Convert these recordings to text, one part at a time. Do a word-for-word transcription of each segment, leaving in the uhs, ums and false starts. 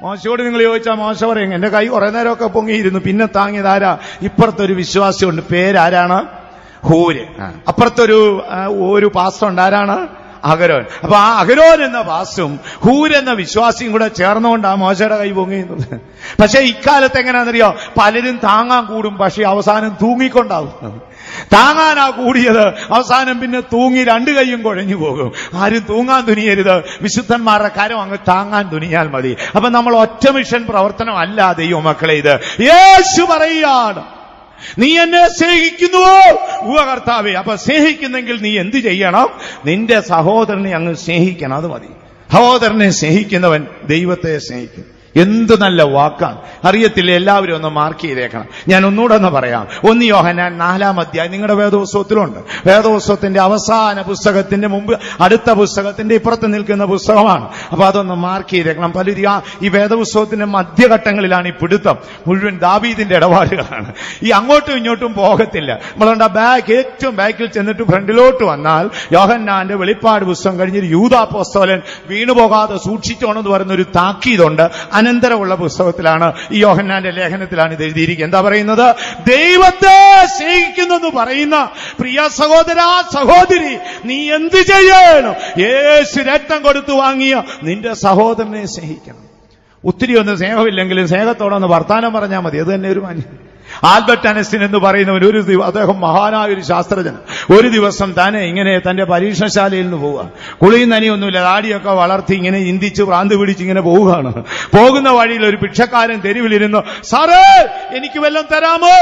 മോശയോട് നിങ്ങൾ ചോദിച്ചാൽ മോശ പറയും, എന്റെ കൈ കുറെ നേരമൊക്കെ പൊങ്ങിയിരുന്നു, പിന്നെ താങ്ങിയതാരാ? ഇപ്പുറത്തൊരു വിശ്വാസിയുണ്ട്, പേരാരാണ്? ഹൂര്. അപ്പുറത്തൊരു ഒരു പാസ്റ്റർ ഉണ്ട്, ആരാണ്? അഹരോൻ. അപ്പൊ ആ അഹരോൻ എന്ന പാസ്റ്റും ഹൂര് എന്ന വിശ്വാസിയും കൂടെ ചേർന്നുകൊണ്ടാണ് മോശയുടെ കൈ പൊങ്ങിയുന്നത്. പക്ഷെ ഇക്കാലത്ത് എങ്ങനെയാണെന്നറിയോ? പലരും താങ്ങാൻ കൂടും, പക്ഷെ അവസാനം തൂങ്ങിക്കൊണ്ടാവും. താങ്ങാനാ കൂടിയത്, അവസാനം പിന്നെ തൂങ്ങി രണ്ടു കൈയും കുഴഞ്ഞു പോകും. ആരും തൂങ്ങാൻ തുനിയരുത്, വിശുദ്ധന്മാരുടെ കാര്യം അങ്ങ് താങ്ങാൻ തുനിയാൽ മതി. അപ്പൊ നമ്മൾ ഒറ്റ മിഷൻ പ്രവർത്തനം അല്ല ദൈവമക്കളെ ഇത്. യേശു പറയുകയാണ്, നീ എന്നെ സ്നേഹിക്കുന്നുവോ? ഉവ്വ കർത്താവേ. അപ്പൊ സ്നേഹിക്കുന്നെങ്കിൽ നീ എന്ത് ചെയ്യണം? നിന്റെ സഹോദരനെ അങ്ങ് സ്നേഹിക്കണം, അത് മതി. സഹോദരനെ സ്നേഹിക്കുന്നവൻ ദൈവത്തെ സ്നേഹിക്കും. എന്ത് നല്ല വാക്കാണ്, അറിയത്തില്ല? എല്ലാവരും ഒന്ന് മാർക്ക് ചെയ്തേക്കണം. ഞാൻ ഒന്നുകൂടെ ഒന്ന് പറയാം. ഒന്ന് യോഹന്നാൻ നാലാം അധ്യായം നിങ്ങളുടെ വേദപുസ്തകത്തിലുണ്ട്. വേദപുസ്തകത്തിന്റെ അവസാന പുസ്തകത്തിന്റെ മുമ്പ് അടുത്ത പുസ്തകത്തിന്റെ ഇപ്പുറത്ത് നിൽക്കുന്ന പുസ്തകമാണ്. അപ്പൊ അതൊന്ന് മാർക്ക് ചെയ്തേക്കണം. പലരും ഈ വേദപുസ്തകത്തിന്റെ മധ്യഘട്ടങ്ങളിലാണ് ഈ പിടുത്തം മുഴുവൻ. ദാവീദിന്റെ ഇടപാടുകളാണ്. ഈ അങ്ങോട്ടും ഇങ്ങോട്ടും പോകത്തില്ല. നമ്മളുണ്ട് ബാക്ക് ഏറ്റവും ബാക്കിൽ ചെന്നിട്ട് ഫ്രണ്ടിലോട്ട് വന്നാൽ യോഹന്നാന്റെ വെളിപ്പാട് പുസ്തകം കഴിഞ്ഞൊരു യൂദാപ്പോസ്തലൻ വീണുപോകാതെ സൂക്ഷിച്ചോണെന്ന് പറയുന്ന ഒരു താക്കീതുണ്ട്. അനന്തരമുള്ള പുസ്തകത്തിലാണ്, ഈ യോഹന്നാന്റെ ലേഖനത്തിലാണ് ഇത് എഴുതിയിരിക്കുന്നത്. എന്താ പറയുന്നത്? ദൈവത്തെ സ്നേഹിക്കുന്നെന്ന് പറയുന്ന പ്രിയ സഹോദരാ സഹോദരി, നീ എന്ത് ചെയ്യണം? യേശു രക്തം കൊടുത്തു വാങ്ങിയ നിന്റെ സഹോദരനെ സ്നേഹിക്കണം. ഒത്തിരി ഒന്നും സ്നേഹമില്ലെങ്കിലും സ്നേഹത്തോടെ ഒന്ന് വർത്താനം പറഞ്ഞാൽ മതി, അത് തന്നെ ഒരു മാന്യം. ആൽബർട്ട് ഐൻസ്റ്റീൻ എന്ന് പറയുന്നവൻ ഒരു ദിവസം, അദ്ദേഹം മഹാനായ ഒരു ശാസ്ത്രജ്ഞൻ, ഒരു ദിവസം തന്നെ ഇങ്ങനെ തന്റെ പരീക്ഷണശാലയിൽ നിന്ന് പോവുക. കുളിയും നനിയൊന്നുമില്ല, താടിയൊക്കെ വളർത്തി ഇങ്ങനെ ചിന്തിച്ച് ഭ്രാന്ത് പിടിച്ച് ഇങ്ങനെ പോവുകയാണ്. പോകുന്ന വഴിയിൽ ഒരു ഭിക്ഷക്കാരൻ തെരുവിലിരുന്നു, സാറേ എനിക്ക് വല്ലതും തരാമോ?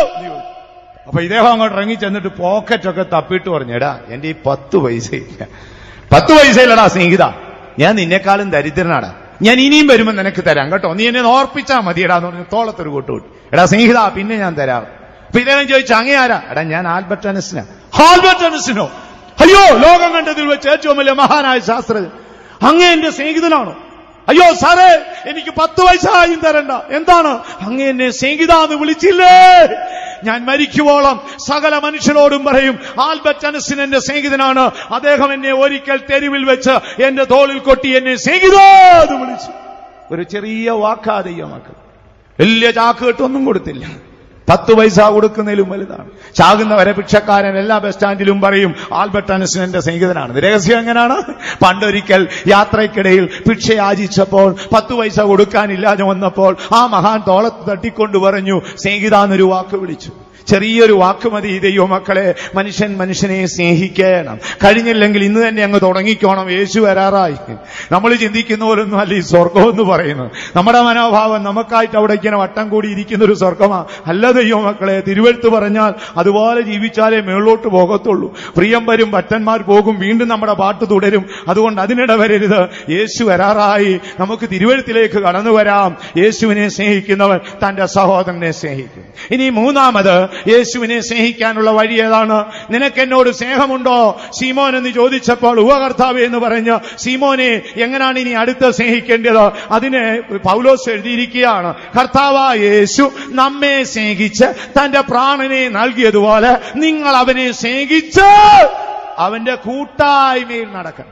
അപ്പൊ ഇദ്ദേഹം അങ്ങോട്ട് ഇറങ്ങി ചെന്നിട്ട് പോക്കറ്റൊക്കെ തപ്പിട്ട് പറഞ്ഞു, എടാ എന്റെ ഈ പത്ത് പൈസയില്ല. പത്ത് പൈസയില്ലടാ സ്നേഹിത, ഞാൻ നിന്നെക്കാളും ദരിദ്രനാടാ, ഞാൻ ഇനിയും വരുമ്പോൾ നിനക്ക് തരാം കേട്ടോ, നീ എന്നെ ഓർപ്പിച്ചാ മതിയെടാന്ന് പറഞ്ഞു തോളത്തൊരു കൂട്ടുകൂട്ടി. എടാ സ്നേഹിത പിന്നെ ഞാൻ തരാം. അപ്പൊ ഇദ്ദേഹം ചോദിച്ചു, അങ്ങേ ആരാ? എടാ ഞാൻ ആൽബർട്ട് ഐൻസ്റ്റീനാ. ആൽബർട്ട് ഐൻസ്റ്റീനോ? അയ്യോ, ലോകം കണ്ടതിൽ വെച്ച് ഏറ്റവും വലിയ മഹാനായ ശാസ്ത്രജ്ഞൻ, അങ്ങേ എന്റെ സ്നേഹിതനാണോ? അയ്യോ സാറേ എനിക്ക് പത്ത് പൈസയും തരണ്ട. എന്താണ്? അങ്ങേ എന്നെ സ്നേഹിത എന്ന് വിളിച്ചില്ലേ? ഞാൻ മരിക്കുവോളം സകല മനുഷ്യരോടും പറയും, ആൽബർട്ട് ഐൻസ്റ്റീൻ എന്റെ സ്നേഹിതനാണ്, അദ്ദേഹം എന്നെ ഒരിക്കൽ തെരുവിൽ വെച്ച് എന്റെ തോളിൽ കൊട്ടി എന്നെ സ്നേഹിത എന്ന് വിളിച്ചു. ഒരു ചെറിയ വാക്കാതെയ്യ മക്കൾ, വലിയ ചാക്ക് കെട്ടൊന്നും കൊടുത്തില്ല, പത്ത് പൈസ കൊടുക്കുന്നതിലും വലുതാണ്. ചാകുന്നവരെ ഭിക്ഷക്കാരൻ എല്ലാ ബസ് സ്റ്റാൻഡിലും പറയും ആൽബർട്ട് ഐൻസ്റ്റീൻ എന്റെ സ്നേഹിതനാണ്. രഹസ്യം എങ്ങനെയാണ്? പണ്ടൊരിക്കൽ യാത്രയ്ക്കിടയിൽ ഭിക്ഷ യാചിച്ചപ്പോൾ പത്ത് പൈസ കൊടുക്കാനില്ലാതെ വന്നപ്പോൾ ആ മഹാൻ തോളത്ത് തട്ടിക്കൊണ്ട് പറഞ്ഞു സ്നേഹിത എന്നൊരു വാക്ക് വിളിച്ചു. ചെറിയൊരു വാക്ക് മതി ദൈവമക്കളെ. മനുഷ്യൻ മനുഷ്യനെ സ്നേഹിക്കണം. കഴിഞ്ഞില്ലെങ്കിൽ ഇന്ന് തന്നെ അങ്ങ് തുടങ്ങിക്കോണം. യേശു വരാറായി. നമ്മൾ ചിന്തിക്കുന്ന പോലൊന്നും അല്ല ഈ സ്വർഗം എന്ന് പറയുന്നത്. നമ്മുടെ മനോഭാവം നമുക്കായിട്ട് അവിടെ ഇങ്ങനെ വട്ടം കൂടി ഇരിക്കുന്ന ഒരു സ്വർഗമാ അല്ല ദൈവമക്കളെ. തിരുവെഴുത്ത് പറഞ്ഞാൽ അതുപോലെ ജീവിച്ചാലേ മേളോട്ട് പോകത്തുള്ളൂ. പ്രിയം വരും, ഭക്തന്മാർ പോകും, വീണ്ടും നമ്മുടെ പാട്ട് തുടരും. അതുകൊണ്ട് അതിനിട വരരുത്. യേശു വരാറായി. നമുക്ക് തിരുവെഴുത്തിലേക്ക് കടന്നു വരാം. യേശുവിനെ സ്നേഹിക്കുന്നവൻ തന്റെ സഹോദരനെ സ്നേഹിക്കും. ഇനി മൂന്നാമത് യേശുവിനെ സ്നേഹിക്കാനുള്ള വഴി ഏതാണ്? നിനക്ക് എന്നോട് സ്നേഹമുണ്ടോ ശീമോൻ എന്ന് ചോദിച്ചപ്പോൾ ഉവ്വ കർത്താവേ എന്ന് പറഞ്ഞ് ശീമോനെ എങ്ങനെയാണ് ഇനി അടുത്ത് സ്നേഹിക്കേണ്ടത്? അതിന് പൗലോസ് എഴുതിയിരിക്കുകയാണ്, കർത്താവായ യേശു നമ്മെ സ്നേഹിച്ച് തന്റെ പ്രാണനെ നൽകിയതുപോലെ നിങ്ങൾ അവനെ സ്നേഹിച്ച് അവന്റെ കൂട്ടായ്മയിൽ നടക്കണം.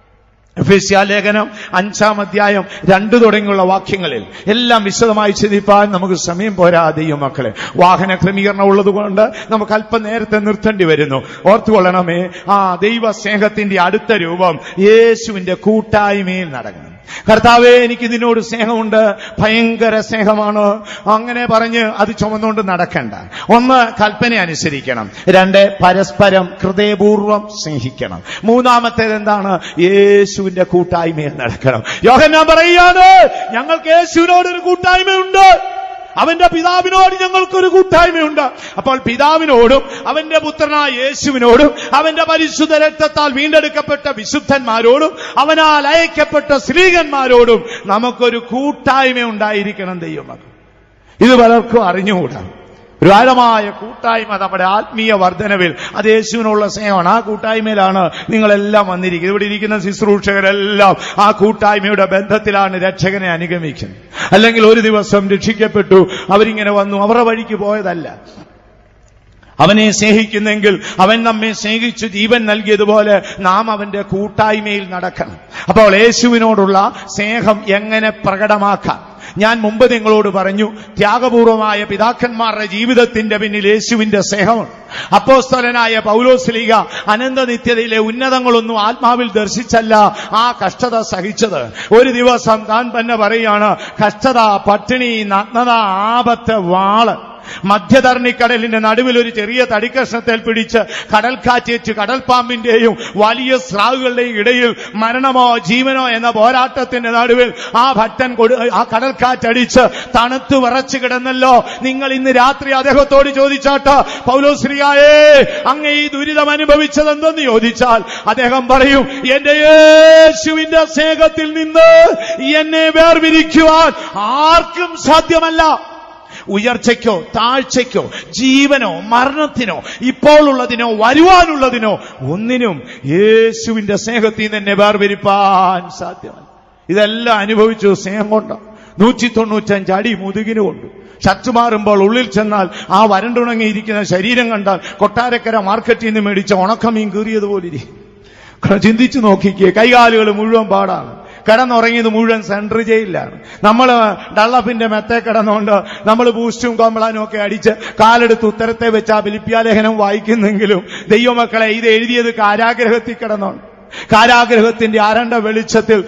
എഫെസ്യ ലേഖനം അഞ്ചാം അധ്യായം രണ്ടു തുടങ്ങിയുള്ള വാക്യങ്ങളിൽ എല്ലാം വിശദമായി ചിന്തിപ്പാൻ നമുക്ക് സമയം പോരാ ദൈവമക്കളെ. വാഹന ക്രമീകരണം ഉള്ളതുകൊണ്ട് നമുക്ക് അല്പം നേരത്തെ നിർത്തേണ്ടി വരുന്നു. ഓർത്തുകൊള്ളണമേ, ആ ദൈവ സ്നേഹത്തിന്റെ അടുത്ത രൂപം യേശുവിന്റെ കൂട്ടായ്മയിൽ നടക്കണം. കർത്താവേ എനിക്ക് നിന്നോട് സ്നേഹമുണ്ട്, ഭയങ്കര സ്നേഹമാണ്, അങ്ങനെ പറഞ്ഞ് അത് ചുമന്നുകൊണ്ട് നടക്കണ്ട. ഒന്ന്, കൽപ്പന അനുസരിക്കണം. രണ്ട്, പരസ്പരം ഹൃദയപൂർവ്വം സ്നേഹിക്കണം. മൂന്നാമത്തേത് എന്താണ്? യേശുവിന്റെ കൂട്ടായ്മയിൽ നടക്കണം. യോഹന്നാൻ പറയുകയാണ്, ഞങ്ങൾക്ക് യേശുവിനോടൊരു കൂട്ടായ്മയുണ്ട്, അവന്റെ പിതാവിനോട് ഞങ്ങൾക്കൊരു കൂട്ടായ്മയുണ്ട്. അപ്പോൾ പിതാവിനോടും അവന്റെ പുത്രനായ യേശുവിനോടും അവന്റെ പരിശുദ്ധ രക്തത്താൽ വീണ്ടെടുക്കപ്പെട്ട വിശുദ്ധന്മാരോടും അവനാൽ അയക്കപ്പെട്ട സ്ത്രീകന്മാരോടും നമുക്കൊരു കൂട്ടായ്മ ഉണ്ടായിരിക്കണം ദൈവം. ഇത് പലർക്കും അറിഞ്ഞുകൂടാ. ഒരു ആഴമായ കൂട്ടായ്മ നമ്മുടെ ആത്മീയ വർധനവിൽ അത് യേശുവിനുള്ള സ്നേഹമാണ്. ആ കൂട്ടായ്മയിലാണ് നിങ്ങളെല്ലാം വന്നിരിക്കുന്നത്. ഇവിടെ ഇരിക്കുന്ന ശുശ്രൂഷകരെല്ലാം ആ കൂട്ടായ്മയുടെ ബന്ധത്തിലാണ് രക്ഷകനെ അനുഗമിക്കുന്നത്. അല്ലെങ്കിൽ ഒരു ദിവസം രക്ഷിക്കപ്പെട്ടു, അവരിങ്ങനെ വന്നു, അവരുടെ വഴിക്ക് പോയതല്ല. അവനെ സ്നേഹിക്കുന്നെങ്കിൽ അവൻ നമ്മെ സ്നേഹിച്ചു ജീവൻ നൽകിയതുപോലെ നാം അവന്റെ കൂട്ടായ്മയിൽ നടക്കണം. അപ്പോൾ യേശുവിനോടുള്ള സ്നേഹം എങ്ങനെ പ്രകടമാക്കാം? ഞാൻ മുമ്പ് നിങ്ങളോട് പറഞ്ഞു, ത്യാഗപൂർവമായ പിതാക്കന്മാരുടെ ജീവിതത്തിന്റെ പിന്നിൽ യേശുവിന്റെ സ്നേഹമാണ്. അപ്പോസ്തലനായ പൗലോസ്ലീഹ അനന്തനിത്യതയിലെ ഉന്നതങ്ങളൊന്നും ആത്മാവിൽ ദർശിച്ചല്ല ആ കഷ്ടത സഹിച്ചത്. ഒരു ദിവസം താൻ തന്നെ പറയാണ്, കഷ്ടത, പട്ടിണി, നഗ്നത, ആപത്ത്, വാള്. മധ്യധരണിക്കടലിന്റെ നടുവിൽ ഒരു ചെറിയ തടിക്കഷ്ണത്തിൽ പിടിച്ച് കടൽക്കാറ്റേറ്റ് കടൽപ്പാമ്പിന്റെയും വലിയ സ്രാവുകളുടെയും ഇടയിൽ മരണമോ ജീവനോ എന്ന പോരാട്ടത്തിന്റെ നടുവിൽ ആ ഭട്ടൻ ആ കടൽക്കാറ്റടിച്ച് തണുത്ത് വിറച്ചു കിടന്നല്ലോ. നിങ്ങൾ ഇന്ന് രാത്രി അദ്ദേഹത്തോട് ചോദിച്ചാട്ട്, പൗലോസ്ലീഹായേ അങ്ങ് ഈ ദുരിതം അനുഭവിച്ചത് എന്തെന്ന് ചോദിച്ചാൽ അദ്ദേഹം പറയും, എന്റെ യേശുവിന്റെ സ്നേഹത്തിൽ നിന്ന് എന്നെ വേർപിരിക്കുവാൻ ആർക്കും സാധ്യമല്ല. ഉയർച്ചയ്ക്കോ താഴ്ചയ്ക്കോ ജീവനോ മരണത്തിനോ ഇപ്പോൾ ഉള്ളതിനോ വരുവാനുള്ളതിനോ ഒന്നിനും യേശുവിന്റെ സ്നേഹത്തിൽ തന്നെ വേർപിരിപ്പാൻ സാധ്യമല്ല. ഇതെല്ലാം അനുഭവിച്ചു സ്നേഹം കൊണ്ട്. നൂറ്റി തൊണ്ണൂറ്റഞ്ച് അടി മുതുകിന് കൊണ്ട് ഷർട്ട് മാറുമ്പോൾ ഉള്ളിൽ ചെന്നാൽ ആ വരണ്ടുണങ്ങിയിരിക്കുന്ന ശരീരം കണ്ടാൽ കൊട്ടാരക്കര മാർക്കറ്റിൽ നിന്ന് മേടിച്ച ഉണക്കമീൻ കീറിയതുപോലെ ഇരിക്കും. ചിന്തിച്ചു നോക്കിക്കേ, കൈകാലുകൾ മുഴുവൻ പാടാണ്. കിടന്നുറങ്ങിയത് മുഴുവൻ സെൻട്രൽ ജയിലിലാണ്. നമ്മൾ ഡള്ളപ്പിന്റെ മെത്തേ കിടന്നുകൊണ്ട് നമ്മൾ ബൂസ്റ്റും കോമ്പളാനും ഒക്കെ അടിച്ച് കാലെടുത്ത് ഉത്തരത്തെ വെച്ച് ആ ഫിലിപ്പിയാലേഖനം വായിക്കുന്നെങ്കിലും ദൈവമക്കളെ, ഇത് എഴുതിയത് കാരാഗ്രഹത്തിൽ കിടന്നുണ്ട്. കാരാഗ്രഹത്തിന്റെ അരണ്ട വെളിച്ചത്തിൽ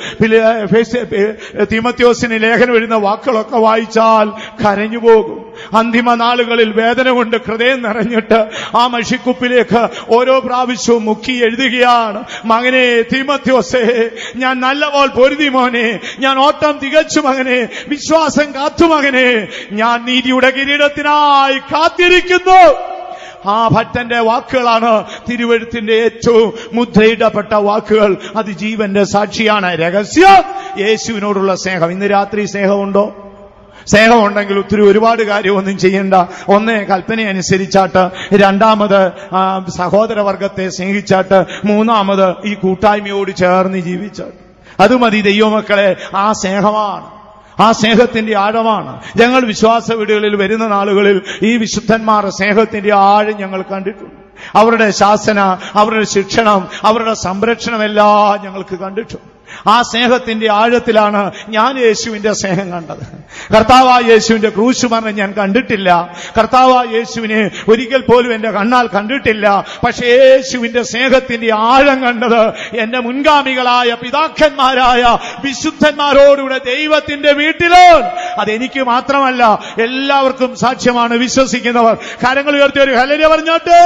തീമോഥെയോസിന് ലേഖനം എഴുതുന്ന വാക്കുകളൊക്കെ വായിച്ചാൽ കരഞ്ഞു പോകും. അന്തിമ നാളുകളിൽ വേദന കൊണ്ട് ഹൃദയം നിറഞ്ഞിട്ട് ആ മഷിക്കുപ്പിലേക്ക് ഓരോ പ്രാവശ്യവും മുക്കി എഴുതുകയാണ്, മകനെ തീമോഥെയോസേ, ഞാൻ നല്ലപോലെ പൊരുതി മോനെ, ഞാൻ ഓട്ടം തികച്ചു മകനെ, വിശ്വാസം കാത്തു മകനെ, ഞാൻ നീതിയുടെ കിരീടത്തിനായി കാത്തിരിക്കുന്നു. ആ ഭക്തന്റെ വാക്കുകളാണ് തിരുവെഴുത്തിന്റെ ഏറ്റവും മുദ്രയിടപ്പെട്ട വാക്കുകൾ. അത് ജീവന്റെ സാക്ഷിയാണ്. രഹസ്യം യേശുവിനോടുള്ള സ്നേഹം. ഇന്ന് രാത്രി സ്നേഹമുണ്ടോ? സ്നേഹമുണ്ടെങ്കിൽ ഒത്തിരി ഒരുപാട് കാര്യമൊന്നും ചെയ്യണ്ട. ഒന്ന്, കൽപ്പന അനുസരിച്ചാട്ട്. രണ്ടാമത് സഹോദരവർഗത്തെ സ്നേഹിച്ചാട്ട്. മൂന്നാമത് ഈ കൂട്ടായ്മയോട് ചേർന്ന് ജീവിച്ചാട്ട്. അത് മതി ദൈവമക്കളെ. ആ സ്നേഹമാണ്, ആ സ്നേഹത്തിന്റെ ആഴമാണ്. ഞങ്ങൾ വിശ്വാസ വീടുകളിൽ വരുന്ന നാളുകളിൽ ഈ വിശുദ്ധന്മാരുടെ സ്നേഹത്തിന്റെ ആഴം ഞങ്ങൾ കണ്ടിട്ടുണ്ട്. അവരുടെ ശാസന, അവരുടെ ശിക്ഷണം, അവരുടെ സംരക്ഷണമെല്ലാം ഞങ്ങൾക്ക് കണ്ടിട്ടുണ്ട്. ആ സ്നേഹത്തിന്റെ ആഴത്തിലാണ് ഞാൻ യേശുവിന്റെ സ്നേഹം കണ്ടത്. കർത്താവായ യേശുവിന്റെ ക്രൂശ് മരണം ഞാൻ കണ്ടിട്ടില്ല. കർത്താവായ യേശുവിനെ ഒരിക്കൽ പോലും എന്റെ കണ്ണാൽ കണ്ടിട്ടില്ല. പക്ഷെ യേശുവിന്റെ സ്നേഹത്തിന്റെ ആഴം കണ്ടത് എന്റെ മുൻഗാമികളായ പിതാക്കന്മാരായ വിശുദ്ധന്മാരോടുകൂടെ ദൈവത്തിന്റെ വീട്ടിലോ. അതെനിക്ക് മാത്രമല്ല, എല്ലാവർക്കും സാക്ഷ്യമാണ്. വിശ്വസിക്കുന്നവർ കരങ്ങൾ ഉയർത്തി ഒരു ഹല്ലേലൂയ പറഞ്ഞോട്ടെ.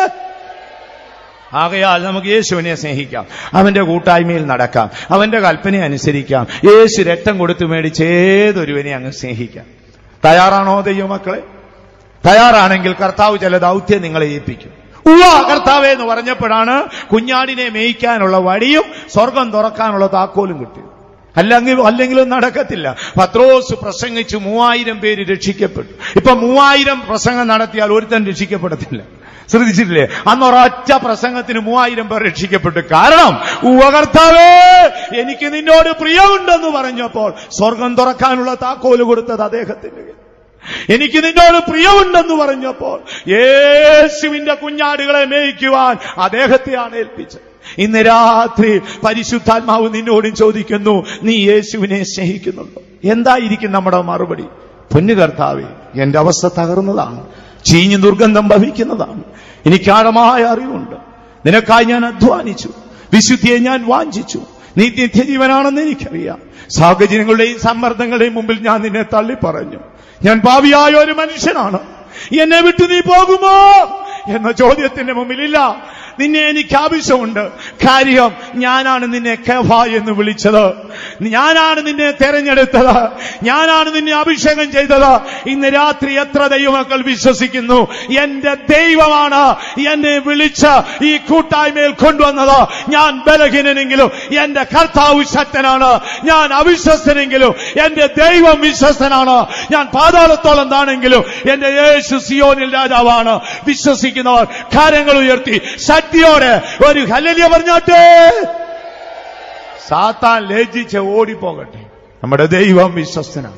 ആകയാൽ നമുക്ക് യേശുവിനെ സ്നേഹിക്കാം, അവന്റെ കൂട്ടായ്മയിൽ നടക്കാം, അവന്റെ കൽപ്പന അനുസരിക്കാം. യേശു രക്തം കൊടുത്തു മേടിച്ച് ഏതൊരുവനെ അങ്ങ് സ്നേഹിക്കാം. തയ്യാറാണോ ദൈവമക്കളെ? തയ്യാറാണെങ്കിൽ കർത്താവ് ചില ദൗത്യം നിങ്ങളെ ഏൽപ്പിക്കും. ഉവ്വ കർത്താവേ എന്ന് പറഞ്ഞപ്പോഴാണ് കുഞ്ഞാടിനെ മേയ്ക്കാനുള്ള വടിയും സ്വർഗം തുറക്കാനുള്ള താക്കോലും കിട്ടിയത്. അല്ലെങ്കിൽ അല്ലെങ്കിലും നടക്കത്തില്ല. പത്രോസ് പ്രസംഗിച്ചു, മൂവായിരം പേര് രക്ഷിക്കപ്പെട്ടു. ഇപ്പൊ മൂവായിരം പ്രസംഗം നടത്തിയാൽ ഒരുത്തൻ രക്ഷിക്കപ്പെടത്തില്ല. ശ്രദ്ധിച്ചിട്ടില്ലേ? അന്ന് ഒരൊറ്റ പ്രസംഗത്തിന് മൂവായിരം പേർ രക്ഷിക്കപ്പെട്ടു. കാരണം ഉവ്വ കർത്താവേ എനിക്ക് നിന്നോട് പ്രിയമുണ്ടെന്ന് പറഞ്ഞപ്പോൾ സ്വർഗം തുറക്കാനുള്ള താക്കോല് കൊടുത്തത് അദ്ദേഹത്തിന്. എനിക്ക് നിന്നോട് പ്രിയമുണ്ടെന്ന് പറഞ്ഞപ്പോൾ യേശുവിന്റെ കുഞ്ഞാടുകളെ മേയ്ക്കുവാൻ അദ്ദേഹത്തെയാണ് ഏൽപ്പിച്ചത്. ഇന്ന് രാത്രി പരിശുദ്ധാത്മാവ് നിന്നോടും ചോദിക്കുന്നു, നീ യേശുവിനെ സ്നേഹിക്കുന്നുണ്ടോ? എന്തായിരിക്കും നമ്മുടെ മറുപടി? പൊന്നു കർത്താവേ, എന്റെ അവസ്ഥ തകർന്നതാണ്, ചീഞ്ഞു ദുർഗന്ധം ഭവിക്കുന്നതാണ്, എനിക്ക് ആഴമായ അറിവുണ്ട്. നിനക്കായി ഞാൻ അധ്വാനിച്ചു, വിശുദ്ധിയെ ഞാൻ വാഞ്ചിച്ചു, നീ നിത്യജീവനാണെന്ന് എനിക്കറിയാം. സാഹചര്യങ്ങളുടെയും സമ്മർദ്ദങ്ങളുടെയും മുമ്പിൽ ഞാൻ നിന്നെ തള്ളി പറഞ്ഞു. ഞാൻ പാപിയായ ഒരു മനുഷ്യനാണ്, എന്നെ വിട്ടു നീ പോകുമോ എന്ന ചോദ്യത്തിന്റെ മുമ്പിലില്ല. നിന്നെ എനിക്ക് ആവശ്യമുണ്ട്. കാര്യം ഞാനാണ് നിന്നെ കെഫ എന്ന് വിളിച്ചത്, ഞാനാണ് നിന്നെ തെരഞ്ഞെടുത്തത്, ഞാനാണ് നിന്നെ അഭിഷേകം ചെയ്തത്. ഇന്ന് രാത്രി എത്ര ദൈവമക്കൾ വിശ്വസിക്കുന്നു എന്റെ ദൈവമാണ് എന്നെ വിളിച്ച് ഈ കൂട്ടായ്മയിൽ കൊണ്ടുവന്നത്? ഞാൻ ബലഹീനനെങ്കിലും എന്റെ കർത്താവ് ശക്തനാണ്. ഞാൻ അവിശ്വസ്തനെങ്കിലും എന്റെ ദൈവം വിശ്വസ്തനാണ്. ഞാൻ പാതാളത്തോളം താണെങ്കിലും എന്റെ യേശു സിയോനിൽ രാജാവാണ്. വിശ്വസിക്കുന്നവർ കരങ്ങൾ ഉയർത്തി ശക്തിയോടെ ഒരു ഹല്ലേലൂയ പറഞ്ഞാട്ടെ. സാത്താൻ ലജ്ജിച്ച് ഓടിപ്പോകട്ടെ. നമ്മുടെ ദൈവം വിശ്വസ്തനാണ്.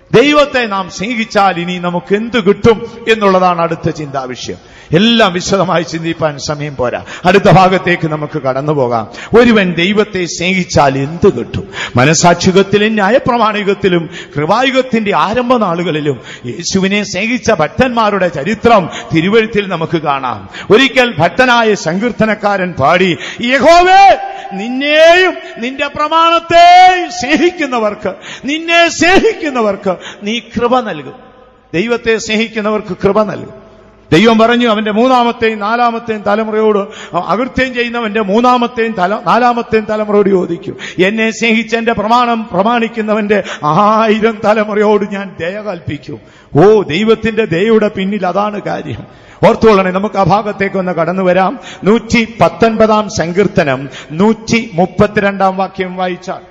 ദൈവത്തെ നാം സ്നേഹിച്ചാൽ ഇനി നമുക്ക് എന്ത് കിട്ടും എന്നുള്ളതാണ് അടുത്ത ചിന്താവിഷയം. എല്ലാം വിശദമായി ചിന്തിപ്പാൻ സമയം പോരാ. അടുത്ത ഭാഗത്തേക്ക് നമുക്ക് കടന്നു പോകാം. ഒരുവൻ ദൈവത്തെ സ്നേഹിച്ചാൽ എന്ത് കിട്ടും? മനസാക്ഷികത്തിലും ന്യായപ്രമാണികത്തിലും കൃപായുഗത്തിന്റെ ആരംഭ നാളുകളിലും യേശുവിനെ സ്നേഹിച്ച ഭക്തന്മാരുടെ ചരിത്രം തിരുവെഴുത്തിൽ നമുക്ക് കാണാം. ഒരിക്കൽ ഭക്തനായ സങ്കീർത്തനക്കാരൻ പാടി, യഹോവേ, നിന്നെയും നിന്റെ പ്രമാണത്തെയും സ്നേഹിക്കുന്നവർക്ക്, നിന്നെ സ്നേഹിക്കുന്നവർക്ക് നീ കൃപ നൽകും. ദൈവത്തെ സ്നേഹിക്കുന്നവർക്ക് കൃപ നൽകും. ദൈവം പറഞ്ഞു, അവന്റെ മൂന്നാമത്തെയും നാലാമത്തെയും തലമുറയോട്, അകൃത്യം ചെയ്യുന്നവന്റെ മൂന്നാമത്തെയും തല നാലാമത്തെയും തലമുറയോട് ചോദിക്കും, എന്നെ സ്നേഹിച്ച് എന്റെ പ്രമാണം പ്രമാണിക്കുന്നവന്റെ ആയിരം തലമുറയോട് ഞാൻ ദയ കൽപ്പിക്കും. ഓ, ദൈവത്തിന്റെ ദയയുടെ പിന്നിൽ അതാണ് കാര്യം. ഓർത്തുകൊള്ളണേ. നമുക്ക് ആ ഭാഗത്തേക്ക് ഒന്ന് കടന്നു വരാം. നൂറ്റി പത്തൊൻപതാം സങ്കീർത്തനം നൂറ്റി മുപ്പത്തിരണ്ടാം വാക്യം വായിച്ചാൽ,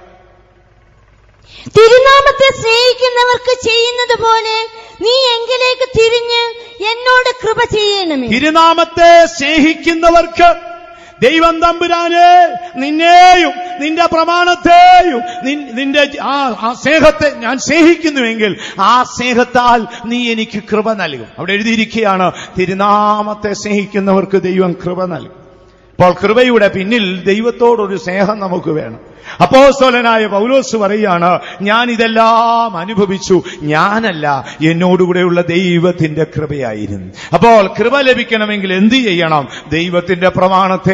തിരുനാമത്തെ സ്നേഹിക്കുന്നവർക്ക് ചെയ്യുന്നത് പോലെ നീ എങ്കിലേക്ക് തിരിഞ്ഞ് എന്നോട് കൃപ ചെയ്യണമേ. തിരുനാമത്തെ സ്നേഹിക്കുന്നവർക്ക് ദൈവം തമ്പുരാനെ നിന്നെയും നിന്റെ പ്രമാണത്തെയും നിന്റെ ആ സ്നേഹത്തെ ഞാൻ സ്നേഹിക്കുന്നുവെങ്കിൽ ആ സ്നേഹത്താൽ നീ എനിക്ക് കൃപ നൽകും. അവിടെ എഴുതിയിരിക്കുകയാണ്, തിരുനാമത്തെ സ്നേഹിക്കുന്നവർക്ക് ദൈവം കൃപ നൽകും. അപ്പോൾ കൃപയുടെ പിന്നിൽ ദൈവത്തോടൊരു സ്നേഹം നമുക്ക് വേണം. അപ്പോസ്തലനായ പൗലോസ് പറയാണ്, ഞാൻ ഇതെല്ലാം അനുഭവിച്ചു, ഞാനല്ല, എന്നോടുകൂടെയുള്ള ദൈവത്തിന്റെ കൃപയായിരുന്നു. അപ്പോൾ കൃപ ലഭിക്കണമെങ്കിൽ എന്ത് ചെയ്യണം? ദൈവത്തിന്റെ പ്രമാണത്തെ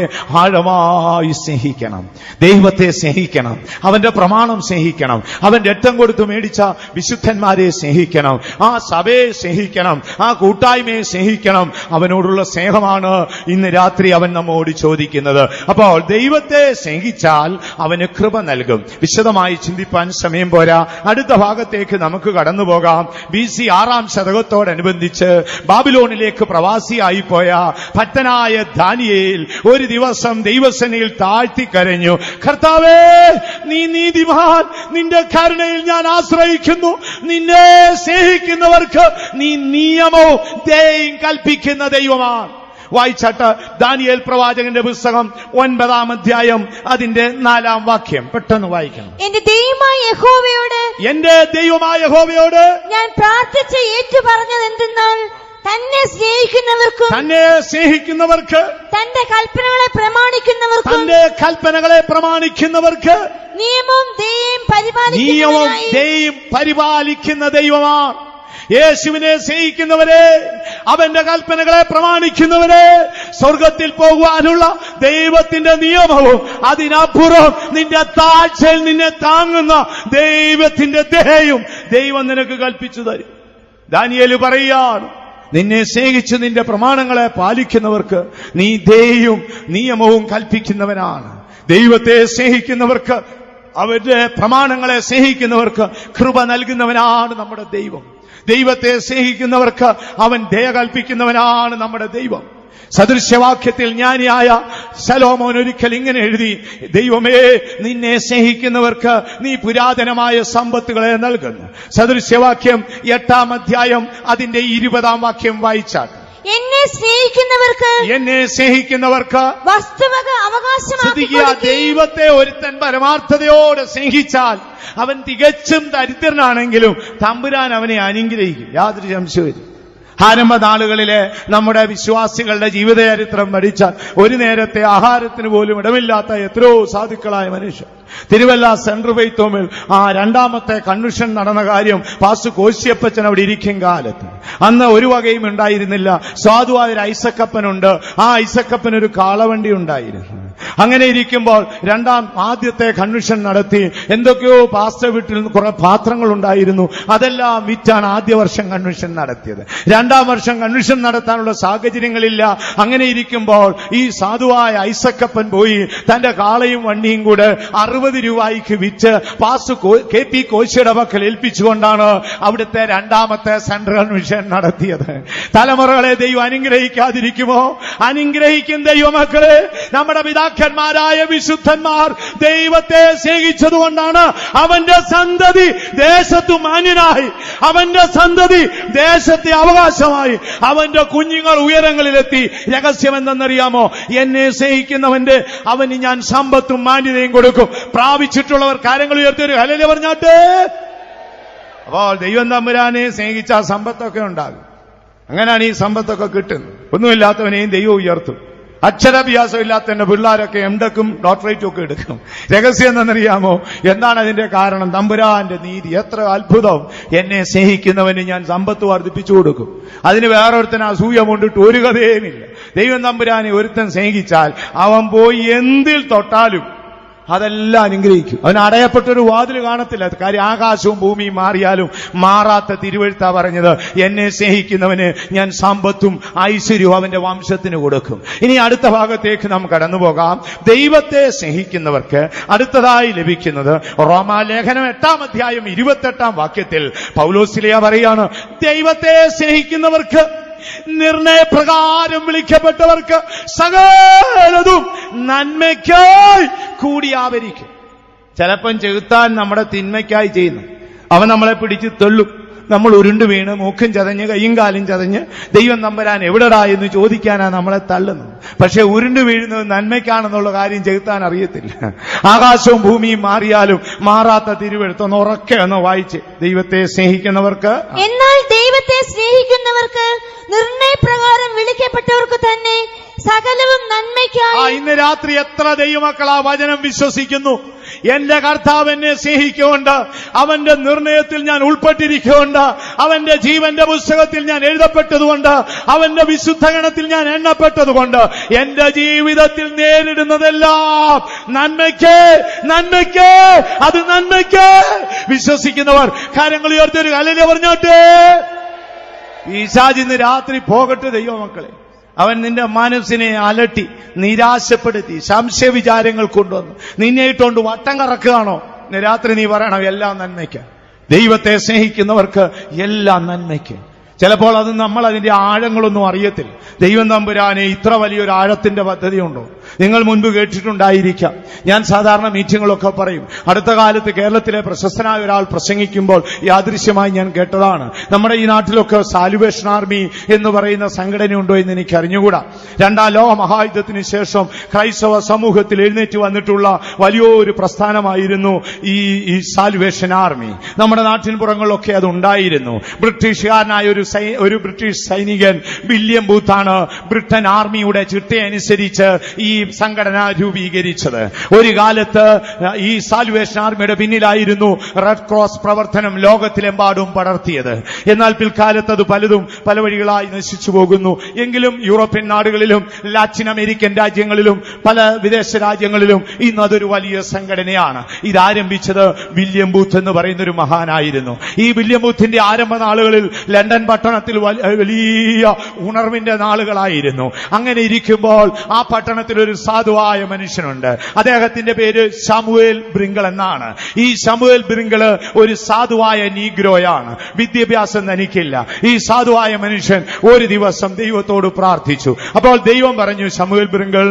ആഴമായി സ്നേഹിക്കണം. ദൈവത്തെ സ്നേഹിക്കണം, അവന്റെ പ്രമാണം സ്നേഹിക്കണം, അവൻ രക്തം കൊടുത്തു മേടിച്ച വിശുദ്ധന്മാരെ സ്നേഹിക്കണം, ആ സഭയെ സ്നേഹിക്കണം, ആ കൂട്ടായ്മയെ സ്നേഹിക്കണം. അവനോടുള്ള സ്നേഹമാണ് ഇന്ന് രാത്രി അവൻ നമ്മോട് ചോദിക്കുന്നത്. അപ്പോൾ ദൈവത്തെ സ്നേഹിച്ചാൽ അവന് കൃപ നൽകും. വിശദമായി ചിന്തിപ്പാൻ സമയം പോരാ. അടുത്ത ഭാഗത്തേക്ക് നമുക്ക് കടന്നു പോകാം. ബി സി ആറാം ശതകത്തോടനുബന്ധിച്ച് ബാബിലോണിലേക്ക് പ്രവാസിയായി പോയ ഭക്തനായ ദാനിയേൽ ഒരു ദിവസം ദൈവസേനയിൽ താഴ്ത്തി കരഞ്ഞു, കർത്താവേ, നീ നീതിമാൻ, നിന്റെ കരുണയിൽ ഞാൻ ആശ്രയിക്കുന്നു. നിന്നെ സ്നേഹിക്കുന്നവർക്ക് നീ നിയമവും ദയയും കൽപ്പിക്കുന്ന ദൈവമാണ്. വായിച്ചാട്ട് ദാനിയേൽ പ്രവാചകന്റെ പുസ്തകം ഒൻപതാം അധ്യായം അതിന്റെ നാലാം വാക്യം പെട്ടെന്ന് വായിക്കണം. എന്റെ ദൈവമായ യഹോവയോട് എന്റെ ദൈവമായ യഹോവയോട് ഞാൻ പ്രാർത്ഥിച്ച് ഏറ്റു പറഞ്ഞത് എന്തെന്നാൽ, തന്നെ സ്നേഹിക്കുന്നവർക്കും തന്നെ സ്നേഹിക്കുന്നവർക്ക് തന്റെ കൽപ്പനകളെ പ്രമാണിക്കുന്നവർക്കും തന്റെ കൽപ്പനകളെ പ്രമാണിക്കുന്നവർക്ക് നിയമവും ദയയും നിയമവും ദയയും പരിപാലിക്കുന്ന ദൈവമാണ്. യേശുവിനെ സ്നേഹിക്കുന്നവരെ, അവന്റെ കൽപ്പനകളെ പ്രമാണിക്കുന്നവരെ, സ്വർഗത്തിൽ പോകുവാനുള്ള ദൈവത്തിന്റെ നിയമവും അതിനപ്പുറം നിന്റെ താഴ്ചയിൽ നിന്നെ താങ്ങുന്ന ദൈവത്തിന്റെ ദയയും ദൈവം നിനക്ക് കൽപ്പിച്ചു തരും. ദാനിയേല് പറയുകയാണ്, നിന്നെ സ്നേഹിച്ച് നിന്റെ പ്രമാണങ്ങളെ പാലിക്കുന്നവർക്ക് നീ ദയയും നിയമവും കൽപ്പിക്കുന്നവനാണ്. ദൈവത്തെ സ്നേഹിക്കുന്നവർക്ക്, അവരുടെ പ്രമാണങ്ങളെ സ്നേഹിക്കുന്നവർക്ക് കൃപ നൽകുന്നവനാണ് നമ്മുടെ ദൈവം. ദൈവത്തെ സ്നേഹിക്കുന്നവർക്ക് അവൻ ദയ കൽപ്പിക്കുന്നവനാണ് നമ്മുടെ ദൈവം. സദൃശ്യവാക്യത്തിൽ ജ്ഞാനിയായ ശലോമോൻ ഒരിക്കൽ ഇങ്ങനെ എഴുതി, ദൈവമേ, നിന്നെ സ്നേഹിക്കുന്നവർക്ക് നീ പുരാതനമായ സമ്പത്തുകളെ നൽകുന്നു. സദൃശ്യവാക്യം എട്ടാം അധ്യായം അതിന്റെ ഇരുപതാം വാക്യം വായിച്ചാൽ, എന്നെ സ്നേഹിക്കുന്നവർക്ക് എന്നെ സ്നേഹിക്കുന്നവർക്ക് വസ്തുവക അവകാശമാക്കി ദൈവത്തെ ഒരുത്തൻ പരമാർത്ഥതയോടെ സ്നേഹിച്ചാൽ അവൻ തികച്ചും ദരിദ്രനാണെങ്കിലും തമ്പുരാൻ അവനെ അനുഗ്രഹിക്കും. യാതൊരു സംശയവും. ആരംഭ നാളുകളിലെ നമ്മുടെ വിശ്വാസികളുടെ ജീവിതചരിത്രം പഠിച്ചാൽ ഒരു നേരത്തെ ആഹാരത്തിന് പോലും ഇടമില്ലാത്ത എത്രയോ സാധുക്കളായ മനുഷ്യർ. തിരുവല്ല സെൻട്രൽ വൈത്തോമിൽ ആ രണ്ടാമത്തെ കൺവെൻഷൻ നടന്ന കാര്യം പാസ്റ്റർ കോശിയപ്പച്ചൻ അവിടെ ഇരിക്കും കാലത്ത് അന്ന് ഒരു വകയും ഉണ്ടായിരുന്നില്ല. സ്വാധുവായ ഒരു ഐസക്കപ്പനുണ്ട്. ആ ഐസക്കപ്പനൊരു കാളവണ്ടി ഉണ്ടായിരുന്നു. അങ്ങനെ ഇരിക്കുമ്പോൾ രണ്ടാം ആദ്യത്തെ കൺവെൻഷൻ നടത്തി. എന്തൊക്കെയോ പാസ്റ്റർ വീട്ടിൽ കുറെ പാത്രങ്ങൾ ഉണ്ടായിരുന്നു. അതെല്ലാം വിറ്റാണ് ആദ്യ വർഷം കൺവെൻഷൻ നടത്തിയത്. രണ്ടാം വർഷം കൺവെൻഷൻ നടത്താനുള്ള സാഹചര്യങ്ങളില്ല. അങ്ങനെ ഇരിക്കുമ്പോൾ ഈ സാധുവായ ഐസക്കപ്പൻ പോയി തന്റെ കാളയും വണ്ടിയും കൂടെ അറുപത് രൂപയ്ക്ക് വിറ്റ് പാസ്റ്റർ കെ പി കോശിയുടെ പക്കൽ ഏൽപ്പിച്ചുകൊണ്ടാണ് അവിടുത്തെ രണ്ടാമത്തെ സെൻട്രൽ കൺവെൻഷൻ നടത്തിയത്. തലമുറകളെ ദൈവം അനുഗ്രഹിക്കാതിരിക്കുമോ? അനുഗ്രഹിക്കും ദൈവമക്കളെ. നമ്മുടെ പിതാക്കന്മാരായ വിശുദ്ധന്മാർ ദൈവത്തെ സ്നേഹിച്ചതുകൊണ്ടാണ് അവന്റെ സന്തതി ദേശത്തു മാന്യനായി, അവന്റെ സന്തതി ദേശത്തെ അവകാശമായി, അവന്റെ കുഞ്ഞുങ്ങൾ ഉയരങ്ങളിലെത്തി. രഹസ്യം എന്തെന്നറിയാമോ? എന്നെ സ്നേഹിക്കുന്നവന്റെ അവന് ഞാൻ സമ്പത്തും മാന്യതയും കൊടുക്കും. പ്രാപിച്ചിട്ടുള്ളവർ കാര്യങ്ങൾ ഉയർത്തിയൊരു ഹല്ലേലൂയ പറഞ്ഞാട്ടെ. അപ്പോൾ ദൈവം തമ്പുരാനെ സ്നേഹിച്ച സമ്പത്തൊക്കെ ഉണ്ടാകും. അങ്ങനെയാണ് ഈ സമ്പത്തൊക്കെ കിട്ടുന്നത്. ഒന്നുമില്ലാത്തവനെയും ദൈവം ഉയർത്തും. അക്ഷരാഭ്യാസം ഇല്ലാത്തവന്റെ പിള്ളേരൊക്കെ എംടെക്കും ഡോക്ടറേറ്റും ഒക്കെ എടുക്കും. രഹസ്യം എന്തെന്നറിയാമോ? എന്താണ് അതിന്റെ കാരണം? തമ്പുരാന്റെ നീതി. എത്ര അത്ഭുതം! എന്നെ സ്നേഹിക്കുന്നവന് ഞാൻ സമ്പത്ത് വർദ്ധിപ്പിച്ചു കൊടുക്കും. അതിന് വേറൊരുത്തന് അസൂയ കൊണ്ടിട്ട് ഒരു കഥയുമില്ല. ദൈവം തമ്പുരാനെ ഒരുത്തൻ സ്നേഹിച്ചാൽ അവൻ പോയി എന്തിൽ തൊട്ടാലും അതെല്ലാം അനുഗ്രഹിക്കും. അവൻ അടയപ്പെട്ടൊരു വാതിൽ കാണത്തില്ല. കാര്യം ആകാശവും ഭൂമിയും മാറിയാലും മാറാത്ത തിരുവെഴുത്താ പറഞ്ഞത്, എന്നെ സ്നേഹിക്കുന്നവന് ഞാൻ സമ്പത്തും ഐശ്വര്യവും അവന്റെ വംശത്തിന് കൊടുക്കും. ഇനി അടുത്ത ഭാഗത്തേക്ക് നാം കടന്നു പോകാം. ദൈവത്തെ സ്നേഹിക്കുന്നവർക്ക് അടുത്തതായി ലഭിക്കുന്നത് റോമാലേഖനം എട്ടാം അധ്യായം ഇരുപത്തെട്ടാം വാക്യത്തിൽ പൗലോസ്ലീഹ പറയാണ്, ദൈവത്തെ സ്നേഹിക്കുന്നവർക്ക്, നിർണയപ്രകാരം വിളിക്കപ്പെട്ടവർക്ക് സകലതും നന്മയ്ക്കായി കൂടി ആവരിക്കും. ചിലപ്പം ചെകുത്താൻ നമ്മുടെ തിന്മയ്ക്കായി ചെയ്യുന്നു. അവൻ നമ്മളെ പിടിച്ച് തെള്ളും. നമ്മൾ ഉരുണ്ടു വീണ് മൂക്കും ചതഞ്ഞ് കയ്യും കാലും ചതഞ്ഞ് ദൈവം തമ്പുരാൻ എവിടെടാ എന്ന് ചോദിക്കാനാ നമ്മളെ തള്ളുന്നത്. പക്ഷെ ഉരുണ്ടു വീഴുന്നത് നന്മയ്ക്കാണെന്നുള്ള കാര്യം ചെകുത്താൻ അറിയത്തില്ല. ആകാശവും ഭൂമിയും മാറിയാലും മാറാത്ത തിരുവെഴുത്തൊന്ന് ഉറക്കെ ഒന്ന് വായിച്ച്, ദൈവത്തെ സ്നേഹിക്കുന്നവർക്ക്, എന്നാൽ ദൈവത്തെ സ്നേഹിക്കുന്നവർക്ക് നിർണയപ്രകാരം വിളിക്കപ്പെട്ടവർക്ക് തന്നെ സകലവും നന്മയ്ക്കായി. ആ ഇന്ന് രാത്രി എത്ര ദൈവമക്കൾ ആ വചനം വിശ്വസിക്കുന്നു? എന്റെ കർത്താവ് എന്നെ സ്നേഹിക്കുകൊണ്ട്, അവന്റെ നിർണയത്തിൽ ഞാൻ ഉൾപ്പെട്ടിരിക്കുകൊണ്ട്, അവന്റെ ജീവന്റെ പുസ്തകത്തിൽ ഞാൻ എഴുതപ്പെട്ടതുകൊണ്ട്, അവന്റെ വിശുദ്ധഗണത്തിൽ ഞാൻ എണ്ണപ്പെട്ടതുകൊണ്ട് എന്റെ ജീവിതത്തിൽ നേരിടുന്നതെല്ലാം നന്മയ്ക്ക്, നന്മയ്ക്ക്, അത് നന്മയ്ക്ക്. വിശ്വസിക്കുന്നവർ കാര്യങ്ങൾ ഉയർത്തിയൊരു ഹല്ലേലൂയ പറഞ്ഞോട്ടെ. പിശാച് ഇന്ന് രാത്രി പോകട്ടെ ദൈവമക്കളെ. അവൻ നിന്റെ മനസ്സിനെ അലട്ടി നിരാശപ്പെടുത്തി സംശയ വിചാരങ്ങൾ കൊണ്ടുവന്നു നിന്നെ ഇട്ടുകൊണ്ട് വട്ടം കറക്കുകയാണോ? ഇന്ന് രാത്രി നീ പറയണം, എല്ലാം നന്മയ്ക്ക്. ദൈവത്തെ സ്നേഹിക്കുന്നവർക്ക് എല്ലാം നന്മയ്ക്ക്. ചിലപ്പോൾ അത് നമ്മൾ അതിന്റെ ആഴങ്ങളൊന്നും അറിയത്തില്ല. ദൈവം തമ്പുരാനെ ഇത്ര വലിയൊരു ആഴത്തിന്റെ പദ്ധതിയുണ്ടോ? നിങ്ങൾ മുൻപ് കേട്ടിട്ടുണ്ടായിരിക്കാം. ഞാൻ സാധാരണ മീറ്റിങ്ങുകളൊക്കെ പറയും. അടുത്ത കാലത്ത് കേരളത്തിലെ പ്രശസ്തനായ ഒരാൾ പ്രസംഗിക്കുമ്പോൾ യാദൃശ്യമായി ഞാൻ കേട്ടതാണ്. നമ്മുടെ ഈ നാട്ടിലൊക്കെ സാലുവേഷൻ ആർമി എന്ന് പറയുന്ന സംഘടനയുണ്ടോ എന്ന് എനിക്ക് അറിഞ്ഞുകൂടാ. രണ്ടാം ലോക മഹായുദ്ധത്തിന് ശേഷം ക്രൈസ്തവ സമൂഹത്തിൽ എഴുന്നേറ്റ് വന്നിട്ടുള്ള വലിയൊരു പ്രസ്ഥാനമായിരുന്നു ഈ ഈ സാലുവേഷൻ ആർമി. നമ്മുടെ നാട്ടിൻ പുറങ്ങളിലൊക്കെ അതുണ്ടായിരുന്നു. ബ്രിട്ടീഷുകാരനായ ഒരു ഒരു ബ്രിട്ടീഷ് സൈനികൻ വില്യം ബൂത്താണ് ബ്രിട്ടൻ ആർമിയുടെ ചിട്ടയനുസരിച്ച് ഈ സംഘടന രൂപീകരിച്ചത്. ഒരു കാലത്ത് ഈ സാൽവേഷൻ ആർമിയുടെ പിന്നിലായിരുന്നു റെഡ് ക്രോസ് പ്രവർത്തനം ലോകത്തിലെമ്പാടും പടർത്തിയത്. എന്നാൽ പിൽക്കാലത്ത് അത് പലതും പല വഴികളായി നശിച്ചു പോകുന്നു. എങ്കിലും യൂറോപ്യൻ നാടുകളിലും ലാറ്റിൻ അമേരിക്കൻ രാജ്യങ്ങളിലും പല വിദേശ രാജ്യങ്ങളിലും ഇന്ന് അതൊരു വലിയ സംഘടനയാണ്. ഇതാരംഭിച്ചത് വില്യം ബൂത്ത് എന്ന് പറയുന്ന ഒരു മഹാനായിരുന്നു. ഈ വില്യം ബൂത്തിന്റെ ആരംഭ നാളുകളിൽ ലണ്ടൻ പട്ടണത്തിൽ വലിയ ഉണർവിന്റെ നാളുകളായിരുന്നു. അങ്ങനെ ഇരിക്കുമ്പോൾ ആ പട്ടണത്തിൽ ഒരു സാധുവായ മനുഷ്യനുണ്ട്. അദ്ദേഹത്തിന്റെ പേര് ശമൂവേൽ ബ്രിങ്കിൾ എന്നാണ്. ഈ ശമൂവേൽ ബ്രിങ്കിൾ ഒരു സാധുവായ നീഗ്രോയാണ്. വിദ്യാഭ്യാസം തനിക്കില്ല. ഈ സാധുവായ മനുഷ്യൻ ഒരു ദിവസം ദൈവത്തോട് പ്രാർത്ഥിച്ചു. അപ്പോൾ ദൈവം പറഞ്ഞു, ശമൂവേൽ ബ്രിങ്കിൾ,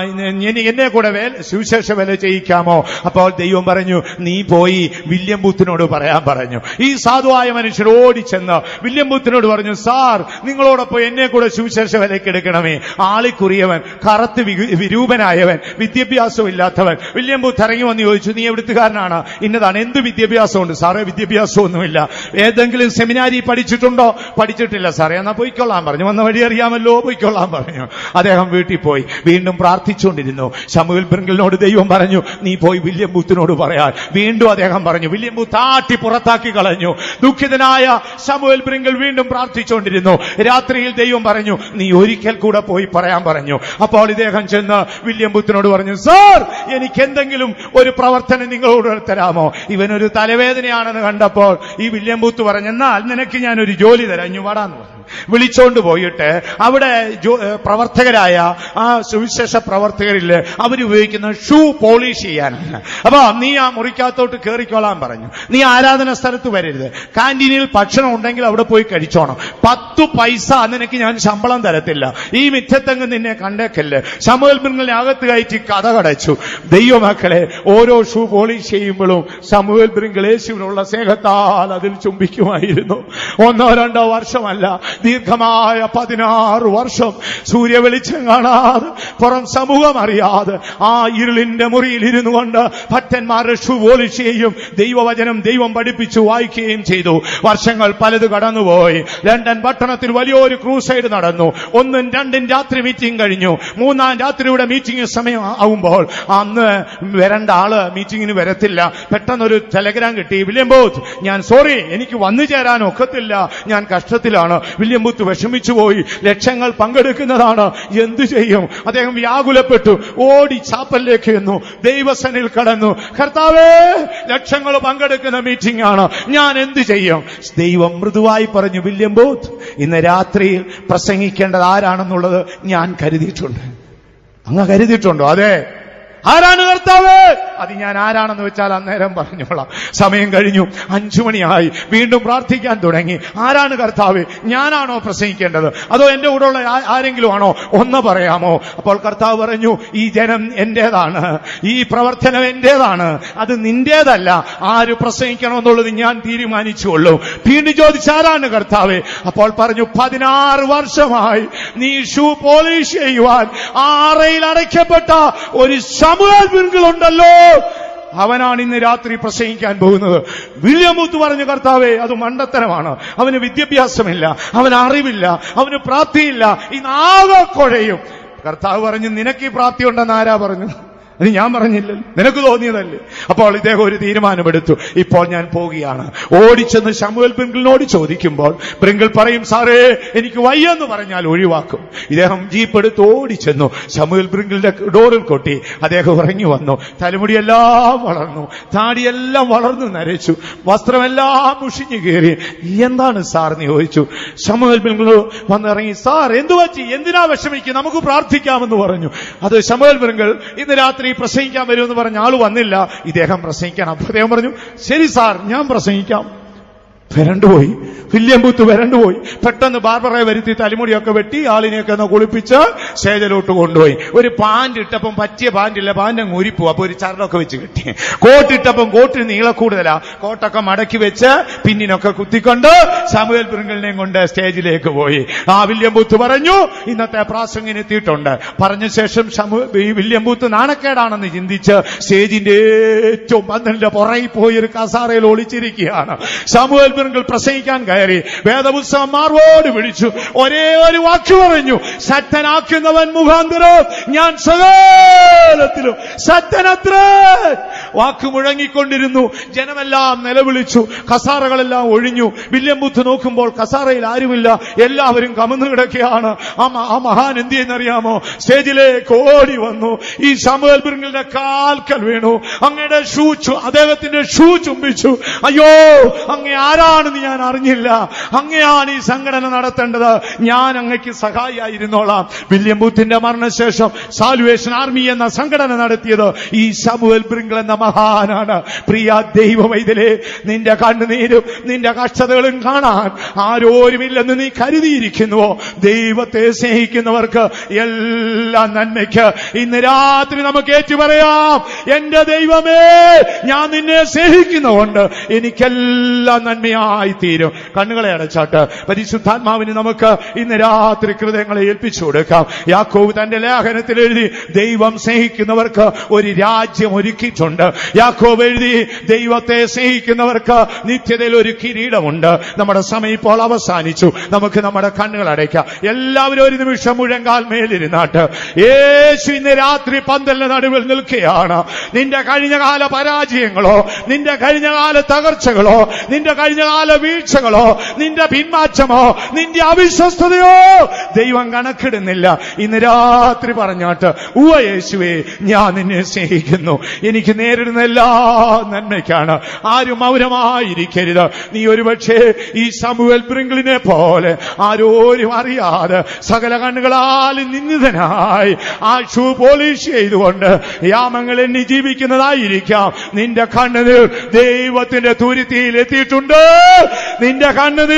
എന്നെ കൂടെ സുവിശേഷ വേല ചെയ്യിക്കാമോ? അപ്പോൾ ദൈവം പറഞ്ഞു, നീ പോയി വില്യം ബൂത്തിനോട് പറയാൻ പറഞ്ഞു. ഈ സാധുവായ മനുഷ്യൻ ഓടിച്ചെന്ന് വില്യം ബൂത്തിനോട് പറഞ്ഞു, സാർ, നിങ്ങളോടൊപ്പം എന്നെ കൂടെ സുവിശേഷ വേലയ്ക്ക് എടുക്കണമേ. ആളിക്കുറിയവൻ, കറുത്ത് വിരൂപനായവൻ, വിദ്യാഭ്യാസവും ഇല്ലാത്തവൻ. വില്യം ബൂത്ത് ഇറങ്ങി വന്ന് ചോദിച്ചു, നീ എവിടുത്തുകാരനാണ്? ഇന്നതാണ്. എന്ത് വിദ്യാഭ്യാസമുണ്ട്? സാറേ, വിദ്യാഭ്യാസമൊന്നുമില്ല. ഏതെങ്കിലും സെമിനാരി പഠിച്ചിട്ടുണ്ടോ? പഠിച്ചിട്ടില്ല സാറേ. എന്നാ പോയിക്കൊള്ളാൻ പറഞ്ഞു. വന്ന വഴി അറിയാമല്ലോ, പോയിക്കൊള്ളാൻ പറഞ്ഞു. അദ്ദേഹം വീട്ടിൽ പോയി വീണ്ടും പ്രാർത്ഥിച്ചുകൊണ്ടിരുന്നു. ശമൂവേൽ ബ്രിങ്കിളിനോട് ദൈവം പറഞ്ഞു, നീ പോയി വില്യം ബൂത്തിനോട് പറയാൻ. വീണ്ടും അദ്ദേഹം പറഞ്ഞു. വില്യം ബൂത്ത് ആട്ടി പുറത്താക്കി കളഞ്ഞു. ദുഃഖിതനായ ശമൂവേൽ ബ്രിങ്കിൾ വീണ്ടും പ്രാർത്ഥിച്ചുകൊണ്ടിരുന്നു. രാത്രിയിൽ ദൈവം പറഞ്ഞു, നീ ഒരിക്കൽ കൂടെ പോയി പറയാൻ പറഞ്ഞു. അപ്പോൾ ഇദ്ദേഹം ചെന്ന് വില്യം ബൂത്തിനോട് പറഞ്ഞു, സാർ, എനിക്ക് എന്തെങ്കിലും ഒരു പ്രവർത്തനം നിങ്ങളോട് തരാമോ? ഇവനൊരു തലവേദനയാണെന്ന് കണ്ടപ്പോൾ ഈ വില്യം ബൂത്ത് പറഞ്ഞു, എന്നാൽ നിനക്ക് ഞാനൊരു ജോലി തരാം, ഇഞ്ഞു വാടാന്ന് പറഞ്ഞു. വിളിച്ചോണ്ട് പോയിട്ട് അവിടെ പ്രവർത്തകരായ ആ സുവിശേഷ പ്രവർത്തകരില് അവരുപയോഗിക്കുന്ന ഷൂ പോളിഷ് ചെയ്യാനാണ്. അപ്പൊ നീ ആ മുറിക്കകത്തോട്ട് കയറിക്കോളാൻ പറഞ്ഞു. നീ ആരാധന സ്ഥലത്ത് വരരുത്. കാന്റീനിൽ ഭക്ഷണം ഉണ്ടെങ്കിൽ അവിടെ പോയി കഴിച്ചോണം. പത്തു പൈസ നിനക്ക് ഞാൻ ശമ്പളം തരത്തില്ല. ഈ മിഥ്യത്തെങ്ങ് നിന്നെ കണ്ടേക്കല്ലേ. ശമൂവേൽ ബ്രിങ്കിളിനെ അകത്ത് കയറ്റി കഥ കടച്ചു. ദൈവമക്കളെ, ഓരോ ഷൂ പോളിഷ് ചെയ്യുമ്പോഴും ശമൂവേൽ ബ്രിങ്കിൾ യേശുവിനുള്ള സ്നേഹത്താൽ അതിൽ ചുംബിക്കുമായിരുന്നു. ഒന്നോ രണ്ടോ വർഷമല്ല, ദീർഘമായ പതിനാറ് വർഷം സൂര്യ വെളിച്ചം കാണാതെ, പുറം സമൂഹം അറിയാതെ ആ ഇരുളിന്റെ മുറിയിൽ ഇരുന്നു കൊണ്ട് ഭക്തന്മാരുടെ ഷൂ പോളിഷ് ചെയ്യും, ദൈവവചനം ദൈവം പഠിപ്പിച്ചു വായിക്കുകയും ചെയ്തു. വർഷങ്ങൾ പലത് കടന്നുപോയി. ലണ്ടൻ പട്ടണത്തിൽ വലിയൊരു ക്രൂസൈഡ് നടന്നു. ഒന്നും രണ്ടും രാത്രി മീറ്റിംഗ് കഴിഞ്ഞു. മൂന്നാം രാത്രിയുടെ മീറ്റിംഗ് സമയം ആവുമ്പോൾ അന്ന് വരേണ്ട ആള് മീറ്റിംഗിന് വരത്തില്ല. പെട്ടെന്നൊരു ടെലഗ്രാം കിട്ടി, വില്യം ബൂത്ത് ഞാൻ സോറി എനിക്ക് വന്നു ചേരാൻ ഒക്കത്തില്ല, ഞാൻ കഷ്ടത്തിലാണ്. വില്യം ബൂത്ത് വിഷമിച്ചു പോയി. ലക്ഷങ്ങൾ പങ്കെടുക്കുന്നതാണ്, എന്തു ചെയ്യും? അദ്ദേഹം വ്യാകുലപ്പെട്ടു. ഓടി ചാപ്പലിലേക്ക് എന്നു ദൈവസനിൽ കടന്നു. കർത്താവേ, ലക്ഷങ്ങൾ പങ്കെടുക്കുന്ന മീറ്റിംഗ് ആണ്, ഞാൻ എന്തു ചെയ്യും? ദൈവം മൃദുവായി പറഞ്ഞു, വില്യം ബൂത്ത് ഇന്ന് രാത്രിയിൽ പ്രസംഗിക്കേണ്ടത് ആരാണെന്നുള്ളത് ഞാൻ കരുതിയിട്ടുണ്ട്. അങ്ങ് കരുതിയിട്ടുണ്ടോ? അതെ. ആരാണ് കർത്താവ്? അത് ഞാൻ ആരാണെന്ന് വെച്ചാൽ അന്നേരം പറഞ്ഞോളാം. സമയം കഴിഞ്ഞു, അഞ്ചു മണിയായി. വീണ്ടും പ്രാർത്ഥിക്കാൻ തുടങ്ങി. ആരാണ് കർത്താവ്? ഞാനാണോ പ്രസംഗിക്കേണ്ടത്, അതോ എന്റെ കൂടെ ഉള്ള ആരെങ്കിലും ആണോ? ഒന്ന് പറയാമോ? അപ്പോൾ കർത്താവ് പറഞ്ഞു, ഈ ജനം എന്റേതാണ്, ഈ പ്രവർത്തനം എന്റേതാണ്, അത് നിന്റേതല്ല. ആര് പ്രസംഗിക്കണമെന്നുള്ളത് ഞാൻ തീരുമാനിച്ചുകൊള്ളൂ. വീണ്ടും ചോദിച്ചു, ആരാണ് കർത്താവ്? അപ്പോൾ പറഞ്ഞു, പതിനാറ് വർഷമായി നീ ഷൂ പോളിഷ് ചെയ്യുവാൻ ആറയിൽ അടയ്ക്കപ്പെട്ട ഒരു ശമൂവേൽ ബിർങ്കിളുണ്ടല്ലോ, അവനാണ് ഇന്ന് രാത്രി പ്രസംഗിക്കാൻ പോകുന്നത്. വില്യം ബൂത്ത് പറഞ്ഞു, കർത്താവേ അത് മണ്ടത്തരമാണ്, അവന് വിദ്യാഭ്യാസമില്ല, അവന് അറിവില്ല, അവന് പ്രാപ്തിയില്ല, ഇന്നാകെ കുഴയും. കർത്താവ് പറഞ്ഞു, നിനക്ക് ഈ പ്രാപ്തി ഉണ്ടെന്ന് ആരാ പറഞ്ഞു? അത് ഞാൻ പറഞ്ഞില്ലല്ലോ, നിനക്ക് തോന്നിയതല്ലേ. അപ്പോൾ ഇദ്ദേഹം ഒരു തീരുമാനമെടുത്തു, ഇപ്പോൾ ഞാൻ പോവുകയാണ്. ഓടിച്ചെന്ന് ശമൂവേൽ ബിർങ്കിളിനോട് ചോദിക്കുമ്പോൾ ബിർങ്കിൾ പറയും, സാറേ എനിക്ക് വയ്യെന്ന് പറഞ്ഞാൽ ഒഴിവാക്കും. ഇദ്ദേഹം ജീപ്പ് എടുത്ത് ഓടിച്ചെന്നു ശമൂവേൽ ബിർങ്കിളിന്റെ ഡോറിൽ കൊട്ടി. അദ്ദേഹം ഇറങ്ങി വന്നു. തലമുടിയെല്ലാം വളർന്നു, താടിയെല്ലാം വളർന്നു നരച്ചു, വസ്ത്രമെല്ലാം മുഷിഞ്ഞു കയറി. എന്താണ് സാർ എന്ന് ചോദിച്ചു. ശമൂവേൽ ബിർങ്കിൾ വന്നിറങ്ങി, സാർ എന്തു പറ്റി, എന്തിനാ വിഷമിക്കുക, നമുക്ക് പ്രാർത്ഥിക്കാമെന്ന് പറഞ്ഞു. അത് ശമൂവേൽ ബിർങ്കിൾ ഇന്ന് രാത്രി പ്രസംഗിക്കാൻ വരുമെന്ന് പറഞ്ഞ ആള് വന്നില്ല. ഇദ്ദേഹം പ്രസംഗിക്കാൻ. അപ്പോൾ അദ്ദേഹം പറഞ്ഞു, ശരി സാർ ഞാൻ പ്രസംഗിക്കാം. വരണ്ടുപോയി, വില്യം ബൂത്ത് വരണ്ടുപോയി. പെട്ടെന്ന് ബാർബറെ വരുത്തി തലമുടിയൊക്കെ വെട്ടി ആളിനെയൊക്കെ ഒന്ന് കുളിപ്പിച്ച് സ്റ്റേജിലോട്ട് കൊണ്ടുപോയി. ഒരു പാന്റ് ഇട്ടപ്പം പറ്റിയ പാന്റില്ല, പാന്റ് അങ്ങ് ഊരിപ്പോവും. അപ്പൊ ഒരു ചരടൊക്കെ വെച്ച് കിട്ടി. കോട്ടിട്ടപ്പം കോട്ടിന് നീള കൂടുതലാ, കോട്ടൊക്കെ മടക്കി വെച്ച് പിന്നിനൊക്കെ കുത്തിക്കൊണ്ട് ശമൂവേൽ ബിർങ്കിളിനെയും കൊണ്ട് സ്റ്റേജിലേക്ക് പോയി. ആ വില്യം ബൂത്ത് പറഞ്ഞു, ഇന്നത്തെ പ്രാസംഗിന് എത്തിയിട്ടുണ്ട്. പറഞ്ഞ ശേഷം ഈ വില്യം ബൂത്ത് നാണക്കേടാണെന്ന് ചിന്തിച്ച് സ്റ്റേജിന്റെ ഏറ്റവും പന്തലിന്റെ പുറകിൽ പോയി ഒരു കസാറയിൽ ഒളിച്ചിരിക്കുകയാണ്. ശമൂവേൽ ബിർങ്കിൾ പ്രസംഗിക്കാൻ കയറി. വേദപുസ്തകം മാർവോട് വിളിച്ചു, ഒരേ ഒരു വാക്ക് പറഞ്ഞു, ശക്തനാക്കുന്നവൻ മുഖാന്തരം ഞാൻ സകലത്തിലും ശക്തനത്രേ. വാക്ക് മുഴങ്ങിക്കൊണ്ടിരുന്നു. ജനമെല്ലാം നിലവിളിച്ചു. കസാറകളെല്ലാം ഒഴിഞ്ഞു. വില്യം ബൂത്ത് നോക്കുമ്പോൾ കസാറയിൽ ആരുമില്ല, എല്ലാവരും കമന്നു കിടക്കുകയാണ്. ആ മഹാൻ എന്ത് ചെയ്യുന്നറിയാമോ? സ്റ്റേജിലേക്ക് ഓടി വന്നു. ഈ ശമൂവേൽ ബിർങ്കിളിന്റെ കാൽക്കൽ വീണു. അങ്ങയുടെ ഷൂ അദ്ദേഹത്തിന്റെ ഷൂ ചുംബിച്ചു. അയ്യോ, അങ്ങേ ആരാണെന്ന് ഞാൻ അറിഞ്ഞില്ല, അങ്ങയാണ് ഈ സംഘടന നടത്തേണ്ടത്, ഞാൻ അങ്ങയ്ക്ക് സഹായിയായിരുന്നോളാം. വില്യം ബൂത്തിന്റെ മരണശേഷം സാലുവേഷൻ ആർമി എന്ന സംഘടന നടത്തിയത് ഈ ശമൂവേൽ ബിർങ്കിൾ എന്ന മഹാനാണ്. പ്രിയ ദൈവവൈതലേ, നിന്റെ കണ്ണുനീരും നിന്റെ കഷ്ടതകളും കാണാൻ ആരോരുമില്ലെന്ന് നീ കരുതിയിരിക്കുന്നുവോ? ദൈവത്തെ സ്നേഹിക്കുന്നവർക്ക് എല്ലാ നന്മയ്ക്ക് ഇന്ന് രാത്രി നമുക്ക് ഏറ്റുപറയാം, എന്റെ ദൈവമേ, ഞാൻ നിന്നെ സ്നേഹിക്കുന്നതുകൊണ്ട് എനിക്കെല്ലാം നന്മയായി തീരും. കണ്ണുകളെ അടച്ചാട്ട് പരിശുദ്ധാത്മാവിന് നമുക്ക് ഇന്ന് രാത്രി ഹൃദയങ്ങളെ ഏൽപ്പിച്ചു കൊടുക്കാം. യാക്കോബ് തന്റെ ലേഖനത്തിൽ എഴുതി, ദൈവം സ്നേഹിക്കുന്നവർക്ക് ഒരു രാജ്യം ഒരുക്കിയിട്ടുണ്ട്. യാക്കോബ് എഴുതി, ദൈവത്തെ സ്നേഹിക്കുന്നവർക്ക് നിത്യതയിൽ ഒരു കിരീടമുണ്ട്. നമ്മുടെ സമയം ഇപ്പോൾ അവസാനിച്ചു. നമുക്ക് നമ്മുടെ കണ്ണുകൾ അടയ്ക്കാം. എല്ലാവരും ഒരു നിമിഷം മുഴങ്കാൽ മേലിരുന്നാട്ട് യേശു ഇന്ന് രാത്രി പന്തലിന്റെ നടുവിൽ നിൽക്കുകയാണ്. നിന്റെ കഴിഞ്ഞകാല പരാജയങ്ങളോ, നിന്റെ കഴിഞ്ഞകാല തകർച്ചകളോ, നിന്റെ കഴിഞ്ഞകാല വീഴ്ചകളോ, നിന്റെ പിന്മാറ്റമോ, നിന്റെ അവിശ്വസ്തതയോ ദൈവം കണക്കിടുന്നില്ല. ഇന്ന് രാത്രി പറഞ്ഞാട്ട്, ഉവ്വ യേശുവേ, ഞാൻ നിന്നെ സ്നേഹിക്കുന്നു, എനിക്ക് നേരിടുന്ന എല്ലാ നന്മയ്ക്കാണ്. ആരും മൗനമായിരിക്കരുത്. നീ ഒരുപക്ഷെ ഈ ശമൂവേൽ ബിർങ്കിളിനെ പോലെ ആരോരും അറിയാതെ സകല കണ്ണുകളാൽ നിന്ദിതനായി ആ ഷൂ പോളിഷ് ചെയ്തുകൊണ്ട് യാമങ്ങൾ എണ്ണി ജീവിക്കുന്നതായിരിക്കാം. നിന്റെ കണ്ണുനീർ ദൈവത്തിന്റെ തുരുത്തിയിൽ എത്തിയിട്ടുണ്ട്. നിന്റെ കണ്ണുനീർ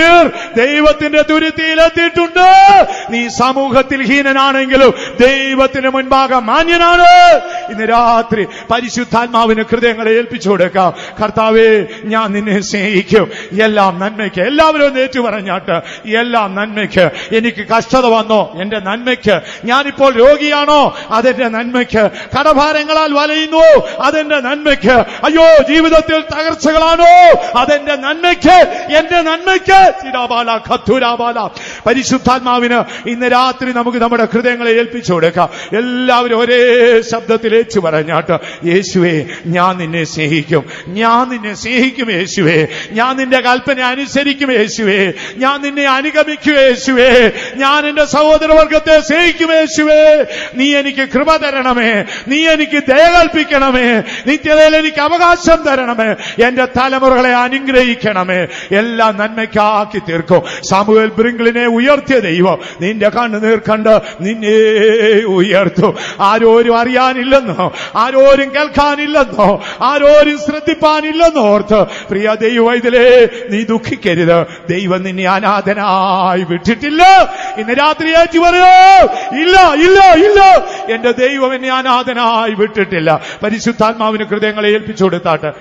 ദൈവത്തിന്റെ തുരുത്തിയിലെത്തിയിട്ടുണ്ട്. നീ സമൂഹത്തിൽ ഹീനനാണെങ്കിലും ദൈവത്തിന് മുൻപാകെ മാന്യനാണ്. ഇന്ന് രാത്രി പരിശുദ്ധാത്മാവിന് ഹൃദയങ്ങളെ ഏൽപ്പിച്ചു കൊടുക്കാം. കർത്താവേ, ഞാൻ നിന്നെ സ്നേഹിക്കും. എല്ലാം നന്മയ്ക്ക്. എല്ലാവരും ഏറ്റു പറഞ്ഞാട്ട്, എല്ലാം നന്മയ്ക്ക്. എനിക്ക് കഷ്ടത വന്നോ, എന്റെ നന്മയ്ക്ക്. ഞാനിപ്പോൾ രോഗിയാണോ, അതെന്റെ നന്മയ്ക്ക്. കടഭാരങ്ങളാൽ വലയുന്നു, അതെന്റെ നന്മയ്ക്ക്. അയ്യോ, ജീവിതത്തിൽ തകർച്ചകളാണോ, അതെന്റെ നന്മയ്ക്ക്, എന്റെ നന്മയ്ക്ക്. ചിരാബാല ഖത്തുരാബാല. പരിശുദ്ധാത്മാവിന് ഇന്ന് രാത്രി നമുക്ക് നമ്മുടെ ഹൃദയങ്ങളെ ഏൽപ്പിച്ചു കൊടുക്കാം. എല്ലാവരും ഒരേ ശബ്ദത്തിൽ ഏച്ചു പറഞ്ഞാട്ട്, യേശുവേ, ഞാൻ നിന്നെ സ്നേഹിക്കും. ഞാൻ നിന്നെ സ്നേഹിക്കും യേശുവേ. ഞാൻ നിന്റെ കൽപ്പന അനുസരിക്കും യേശുവേ. ഞാൻ നിന്നെ അനുഗമിക്കും യേശുവേ. ഞാൻ എന്റെ സഹോദരവർഗത്തെ സ്നേഹിക്കും യേശുവേ. നീ എനിക്ക് കൃപ തരണമേ. നീ എനിക്ക് ദയ കൽപ്പിക്കണമേ. നിത്യതയിൽ എനിക്ക് അവകാശം തരണമേ. എന്റെ തലമുറകളെ അനുഗ്രഹിക്കണമേ. എല്ലാം നന്മയ്ക്കാക്കി തീർക്കും. സാമുവേൽ ബ്രിങ്കിളിനെ ഉയർത്തിയ ദൈവം നിന്റെ കണ്ണുനീർ കണ്ട് നിന്നെ ഉയർത്തും. ആരോരും അറിയാനില്ലെന്നോ, ആരോരും കേൾക്കാനില്ലെന്നോ, ആരോരും ശ്രദ്ധിപ്പാനില്ലെന്നോ ഓർത്ത് പ്രിയ ദൈവവൈതലേ, നീ ദുഃഖിക്കരുത്. ദൈവം നിന്നെ അനാഥനായി വിട്ടിട്ടില്ല. ഇന്ന് രാത്രി ഏറ്റു പറയോ, ഇല്ല ഇല്ല ഇല്ല, എന്റെ ദൈവം എന്നെ അനാഥനായി വിട്ടിട്ടില്ല. പരിശുദ്ധാത്മാവിന് ഹൃദയങ്ങളെ ഏൽപ്പിച്ചു കൊടുത്താട്ട്.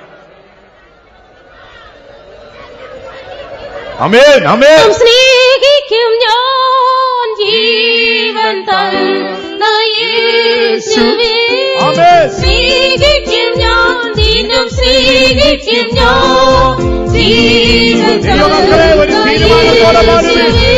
ആമേൻ ആമേൻ. സ്നേഹിക്കും ഞാൻ ജീവൻ തന്ന യേശുവേ. ആമേൻ. സ്നേഹിക്കും ഞാൻ, ദിനം സ്നേഹിക്കും ഞാൻ ജീവൻ തന്ന യേശുവേ.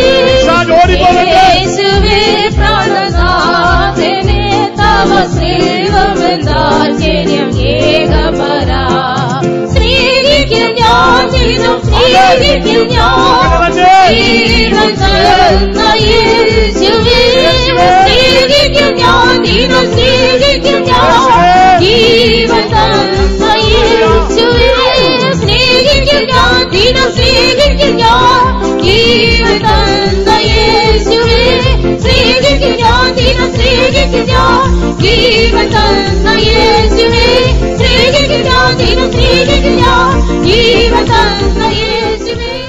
യേശുവേ പ്രാണനാഥനേ, തവ സ്നേഹമെന്താശ്ചര്യം ഏകപരാ. സ്നേഹിക്കും ഞാൻ, ദിനം സ്നേഹിക്കും ഞാൻ ജീവൻ തന്ന യേശുവേ. സ്നേഹിക്കും ഞാൻ, ദിനം സ്നേഹിക്കും ഞാൻ ജീവൻ തന്ന യേശുവേ. സ്നേഹിക്കും ഞാൻ, ദിനം സ്നേഹിക്കും ഞാൻ ജീവൻ തന്ന യേശുവേ. സ്നേഹിക്കും ഞാൻ, ദിനം സ്നേഹിക്കും ഞാൻ ജീവൻ തന്ന യേശുവേ. സ്നേഹിക്കും ഞാൻ, ദിനം സ്നേഹിക്കും ഞാൻ ജീവൻ തന്ന യേശുവേ.